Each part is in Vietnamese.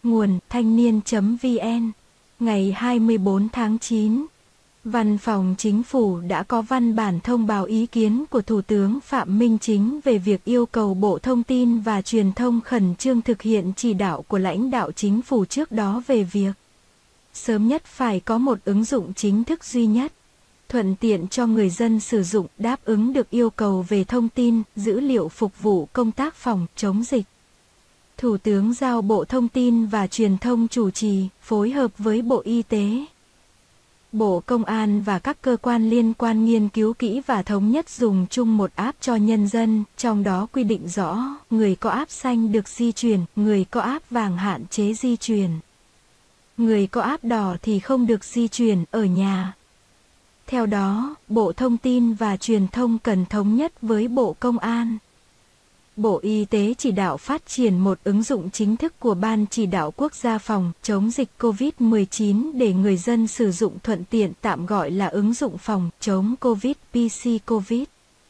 Nguồn thanh niên.vn. Ngày 24 tháng 9, Văn phòng Chính phủ đã có văn bản thông báo ý kiến của Thủ tướng Phạm Minh Chính về việc yêu cầu Bộ Thông tin và Truyền thông khẩn trương thực hiện chỉ đạo của lãnh đạo Chính phủ trước đó về việc sớm nhất phải có một ứng dụng chính thức duy nhất, thuận tiện cho người dân sử dụng, đáp ứng được yêu cầu về thông tin, dữ liệu phục vụ công tác phòng chống dịch. Thủ tướng giao Bộ Thông tin và Truyền thông chủ trì, phối hợp với Bộ Y tế, Bộ Công an và các cơ quan liên quan nghiên cứu kỹ và thống nhất dùng chung một app cho nhân dân, trong đó quy định rõ, người có app xanh được di chuyển, người có app vàng hạn chế di chuyển. Người có app đỏ thì không được di chuyển ở nhà. Theo đó, Bộ Thông tin và Truyền thông cần thống nhất với Bộ Công an. Bộ Y tế chỉ đạo phát triển một ứng dụng chính thức của Ban Chỉ đạo Quốc gia phòng chống dịch COVID-19 để người dân sử dụng thuận tiện, tạm gọi là ứng dụng phòng chống COVID PC COVID.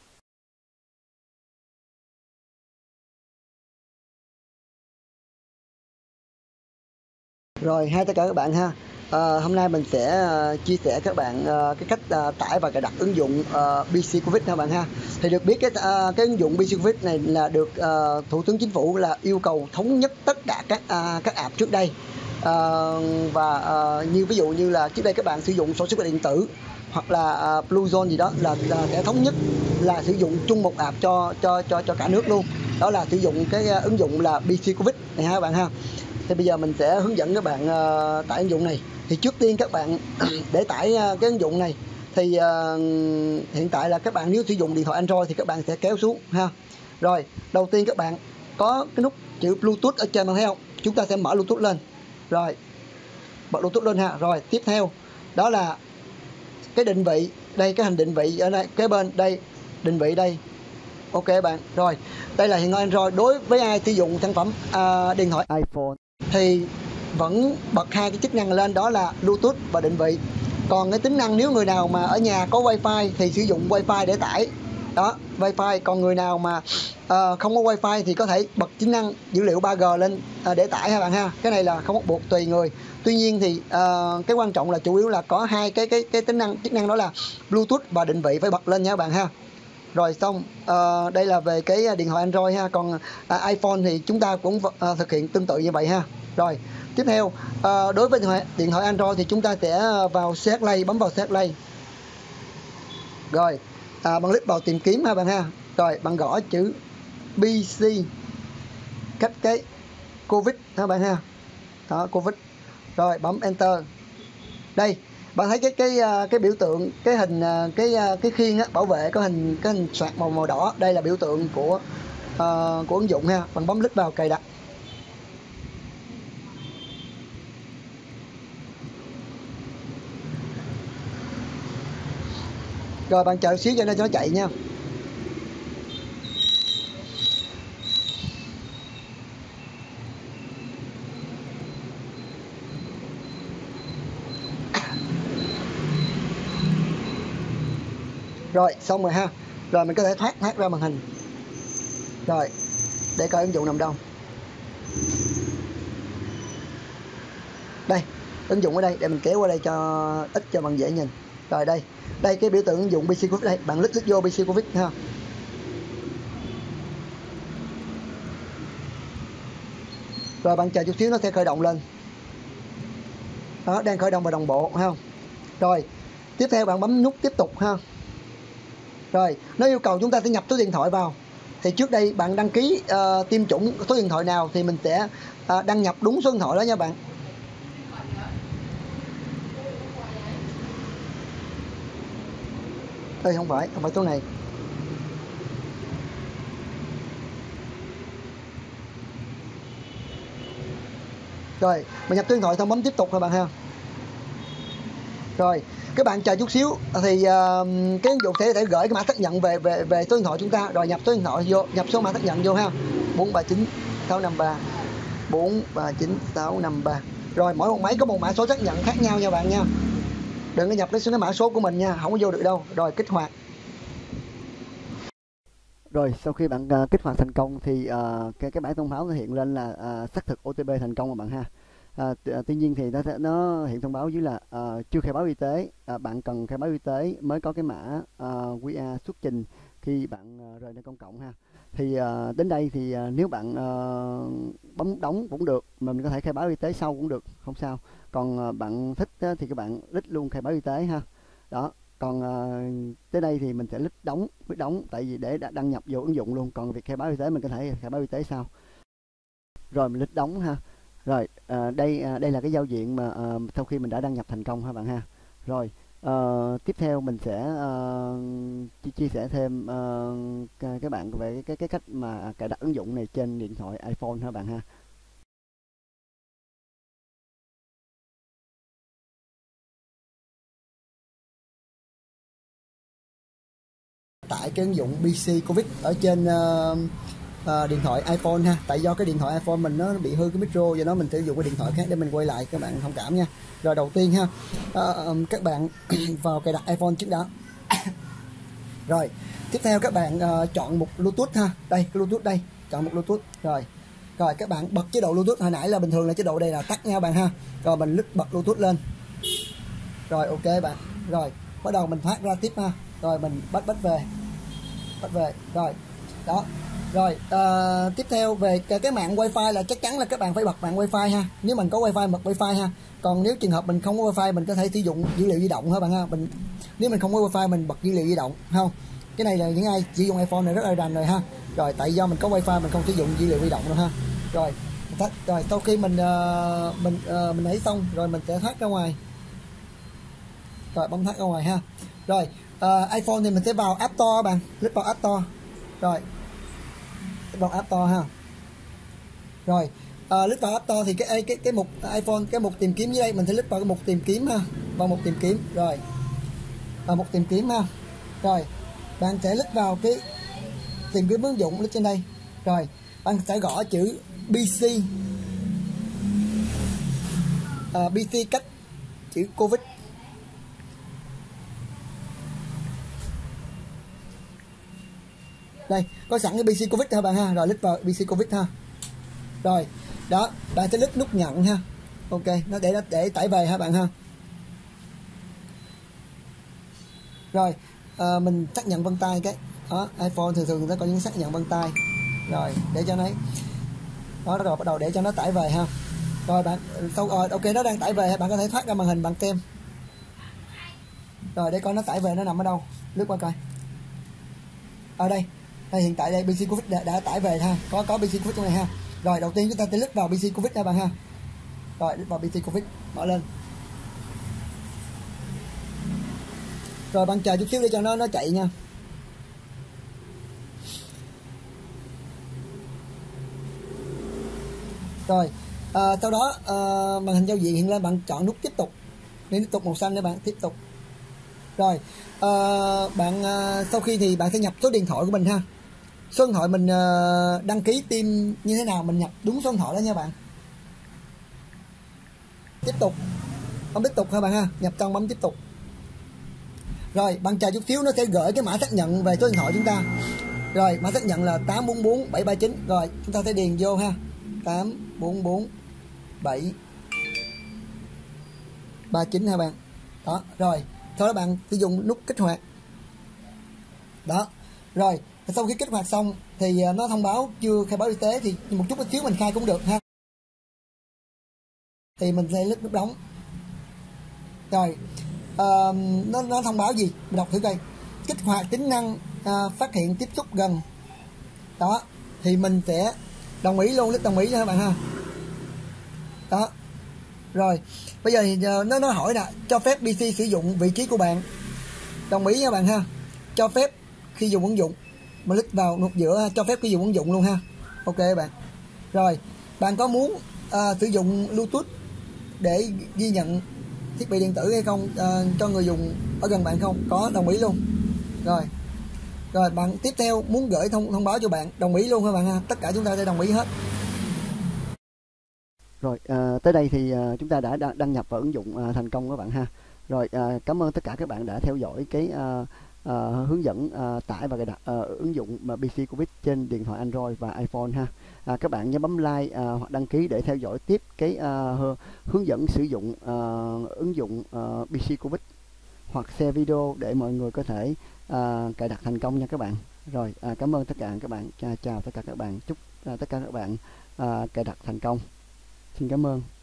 Rồi, tất cả các bạn ha. Hôm nay mình sẽ chia sẻ các bạn cái cách tải và cài đặt ứng dụng PC Covid ha bạn ha. Thì được biết cái ứng dụng PC Covid này là được Thủ tướng Chính phủ là yêu cầu thống nhất tất cả các app trước đây. Như ví dụ như là trước đây các bạn sử dụng sổ sức khỏe điện tử hoặc là Bluezone gì đó là sẽ thống nhất là sử dụng chung một app cho cả nước luôn. Đó là sử dụng cái ứng dụng là PC Covid này ha các bạn ha. Thì bây giờ mình sẽ hướng dẫn các bạn tải ứng dụng này. Thì trước tiên các bạn để tải cái ứng dụng này thì hiện tại là các bạn nếu sử dụng điện thoại Android thì các bạn sẽ kéo xuống ha. Rồi, đầu tiên các bạn có cái nút chữ Bluetooth ở trên, bạn thấy không? Chúng ta sẽ mở Bluetooth lên. Rồi, bật Bluetooth lên ha. Rồi, tiếp theo đó là cái định vị. Đây, cái hình định vị ở đây, kế bên đây, định vị đây. Ok bạn. Rồi, đây là hiện tại Android. Đối với ai sử dụng sản phẩm điện thoại iPhone thì vẫn bật hai cái chức năng lên, đó là Bluetooth và định vị. Còn cái tính năng nếu người nào mà ở nhà có Wi-Fi thì sử dụng Wi-Fi để tải. Đó, Wi-Fi. Còn người nào mà không có Wi-Fi thì có thể bật tính năng dữ liệu 3G lên để tải ha bạn ha. Cái này là không bắt buộc, tùy người. Tuy nhiên thì cái quan trọng là chủ yếu là có hai cái tính năng, chức năng đó là Bluetooth và định vị phải bật lên nha các bạn ha. Rồi xong, đây là về cái điện thoại Android ha. Còn iPhone thì chúng ta cũng thực hiện tương tự như vậy ha. Rồi, tiếp theo đối với điện thoại Android thì chúng ta sẽ vào CH Play, bấm vào CH Play. Rồi, bạn click vào tìm kiếm ha bạn ha. Rồi, bạn gõ chữ PC cách cái Covid ha bạn ha. Đó, Covid. Rồi, bấm Enter. Đây, bạn thấy cái biểu tượng, cái hình cái khiên á, bảo vệ có cái hình xoạc màu đỏ. Đây là biểu tượng của ứng dụng ha. Bạn bấm click vào cài đặt. Rồi bạn chờ xíu cho nó chạy nha. Rồi, xong rồi ha. Rồi mình có thể thoát ra màn hình. Rồi, để coi ứng dụng nằm đâu. Đây, ứng dụng ở đây, để mình kéo qua đây cho ít cho bạn dễ nhìn. Rồi đây, cái biểu tượng ứng dụng PC Covid đây, bạn click vô PC Covid ha. Rồi bạn chờ chút xíu nó sẽ khởi động lên. Đó, đang khởi động và đồng bộ ha. Rồi, tiếp theo bạn bấm nút tiếp tục ha. Rồi, nó yêu cầu chúng ta sẽ nhập số điện thoại vào. Thì trước đây bạn đăng ký tiêm chủng số điện thoại nào thì mình sẽ đăng nhập đúng số điện thoại đó nha bạn. Đây không phải số này. Rồi, mình nhập số điện thoại xong bấm tiếp tục rồi bạn ha. Rồi, các bạn chờ chút xíu thì cái ứng dụng sẽ gửi cái mã xác nhận về số điện thoại chúng ta. Rồi nhập số điện thoại vô, nhập số mã xác nhận vô ha. 439653 439653. Rồi mỗi một máy có một mã số xác nhận khác nhau nha bạn nha. Đừng có nhập cái mã số của mình nha, không có vô được đâu. Rồi kích hoạt. Rồi sau khi bạn kích hoạt thành công thì cái bảng thông báo nó hiện lên là xác thực OTP thành công rồi bạn ha. Tuy nhiên thì nó hiện thông báo dưới là chưa khai báo y tế, bạn cần khai báo y tế mới có cái mã QR xuất trình khi bạn rời nơi công cộng ha. Thì đến đây thì nếu bạn bấm đóng cũng được, mình có thể khai báo y tế sau cũng được, không sao. Còn bạn thích thì các bạn lít luôn khai báo y tế ha. Đó. Còn tới đây thì mình sẽ lít đóng tại vì để đăng nhập vô ứng dụng luôn. Còn việc khai báo y tế mình có thể khai báo y tế sau. Rồi mình lít đóng ha. Rồi đây là cái giao diện mà sau khi mình đã đăng nhập thành công ha bạn ha. Rồi tiếp theo mình sẽ chia sẻ thêm các bạn về cái cách mà cài đặt ứng dụng này trên điện thoại iPhone ha bạn ha. Tải cái ứng dụng BC Covid ở trên điện thoại iPhone ha. Tại do cái điện thoại iPhone mình nó bị hư cái micro, do đó mình sử dụng cái điện thoại khác để mình quay lại, các bạn thông cảm nha. Rồi đầu tiên ha, các bạn vào cài đặt iPhone trước đó. Rồi tiếp theo các bạn chọn mục Bluetooth ha. Đây cái Bluetooth đây, chọn mục Bluetooth. Rồi các bạn bật chế độ Bluetooth. Hồi nãy là bình thường là chế độ đây là tắt nha bạn ha. Rồi mình lít bật Bluetooth lên. Rồi ok bạn. Rồi bắt đầu mình thoát ra tiếp ha. Rồi mình bắt về. Rồi đó. Rồi tiếp theo về cái mạng wifi là chắc chắn là các bạn phải bật mạng wifi ha. Nếu mình có wifi bật wifi ha. Còn nếu trường hợp mình không có wifi mình có thể sử dụng dữ liệu di động ha bạn ha. Nếu mình không có wifi mình bật dữ liệu di động không. Cái này là những ai sử dụng iPhone này rất là rành rồi ha. Rồi tại do mình có wifi mình không sử dụng dữ liệu di động nữa ha. Rồi sau khi mình ấy xong rồi mình sẽ thoát ra ngoài. Rồi bấm thoát ra ngoài ha. Rồi iPhone thì mình sẽ vào App Store bạn, click vào App Store. Rồi vào App Store ha. Rồi click vào App Store thì cái mục iPhone, cái mục tìm kiếm dưới đây mình sẽ click vào cái mục tìm kiếm ha, vào mục tìm kiếm. Rồi vào mục tìm kiếm ha. Rồi bạn sẽ click vào cái tìm kiếm ứng dụng click trên đây. Rồi bạn sẽ gõ chữ BC BC cách chữ Covid. Đây có sẵn cái BC Covid ha bạn ha. Rồi click vào BC Covid ha. Rồi đó, bạn sẽ click nút nhận ha. Ok, nó để tải về ha bạn ha. Rồi mình xác nhận vân tay cái đó, iPhone thường nó có những xác nhận vân tay. Rồi để cho nó đó, rồi bắt đầu để cho nó tải về ha. Rồi bạn ok nó đang tải về, bạn có thể thoát ra màn hình bạn xem. Rồi để coi nó tải về nó nằm ở đâu, lướt qua coi. Ở đây hiện tại đây BC Covid đã tải về ha, có BC Covid trong này ha. Rồi đầu tiên chúng ta sẽ lướt vào BC Covid nha bạn ha. Rồi lướt vào BC Covid, mở lên. Rồi bạn chờ chút xíu để cho nó chạy nha. Rồi sau đó màn hình giao diện hiện lên, bạn chọn nút tiếp tục. Nên tiếp tục màu xanh để bạn tiếp tục. Rồi bạn sau khi thì bạn sẽ nhập số điện thoại của mình ha. Số điện thoại mình đăng ký tiêm như thế nào mình nhập đúng số điện thoại đó nha bạn. Tiếp tục, bấm tiếp tục ha bạn ha, nhập xong bấm tiếp tục. Rồi bạn chờ chút xíu nó sẽ gửi cái mã xác nhận về số điện thoại chúng ta. Rồi mã xác nhận là 844739. Rồi chúng ta sẽ điền vô ha, 844739 ha bạn. Đó, rồi sau đó bạn sử dụng nút kích hoạt. Đó. Rồi sau khi kích hoạt xong thì nó thông báo chưa khai báo y tế, thì một chút xíu mình khai cũng được ha. Thì mình sẽ nút đóng. Rồi nó thông báo gì? Mình đọc thử coi. Kích hoạt tính năng phát hiện tiếp xúc gần. Đó, thì mình sẽ đồng ý luôn, đồng ý cho các bạn ha. Đó. Rồi, bây giờ thì nó hỏi là cho phép PC sử dụng vị trí của bạn. Đồng ý nha bạn ha. Cho phép khi dùng ứng dụng. Mình click vào nút giữa cho phép khi dùng ứng dụng luôn ha. Ok bạn. Rồi, bạn có muốn sử dụng Bluetooth để ghi nhận thiết bị điện tử hay không, cho người dùng ở gần bạn không? Có, đồng ý luôn. Rồi bạn tiếp theo muốn gửi thông báo cho bạn, đồng ý luôn các bạn ha. Tất cả chúng ta sẽ đồng ý hết. Rồi tới đây thì chúng ta đã đăng nhập vào ứng dụng thành công các bạn ha. Rồi cảm ơn tất cả các bạn đã theo dõi cái hướng dẫn tải và cài đặt ứng dụng mà PC Covid trên điện thoại Android và iPhone ha. Các bạn nhớ bấm like hoặc đăng ký để theo dõi tiếp cái hướng dẫn sử dụng ứng dụng PC Covid, hoặc share video để mọi người có thể cài đặt thành công nha các bạn. Rồi, cảm ơn tất cả các bạn, chào tất cả các bạn, chúc tất cả các bạn cài đặt thành công. Xin cảm ơn.